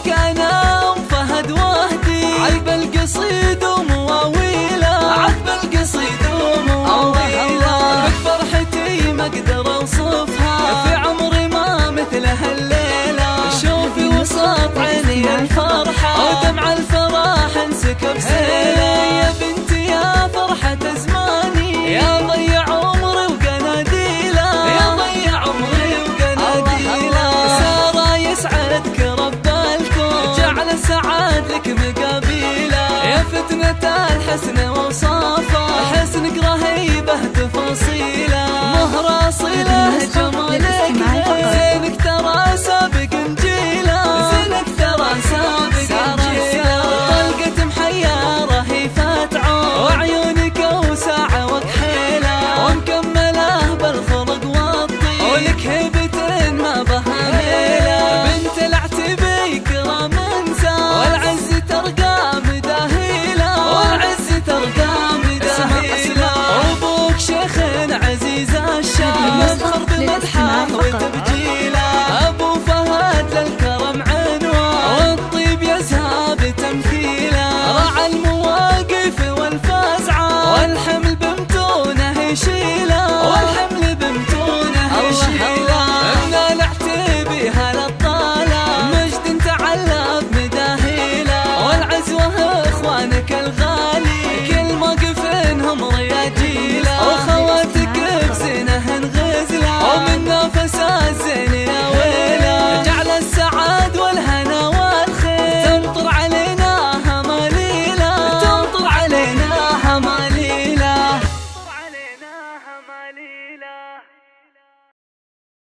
لك انا ام فهد وهدي، عذب القصيد ومواويله، عذب القصيد ومواويله، بك فرحتي ما اقدر اوصفها، في عمري ما مثلها الليله، شوفي وسط عيني الفرحه، ودمع الفرح انسكب سيله، يا بنتي يا فرحه زماني، يا ضيع عمري وقناديله، يا ضيع عمري وقناديله، ساره يسعدك رب الكون، جعل السعاد لك مقابيله، يا فتنه الحسن وصافه، حسنك رهيبه تفاصيله، مهر اصيله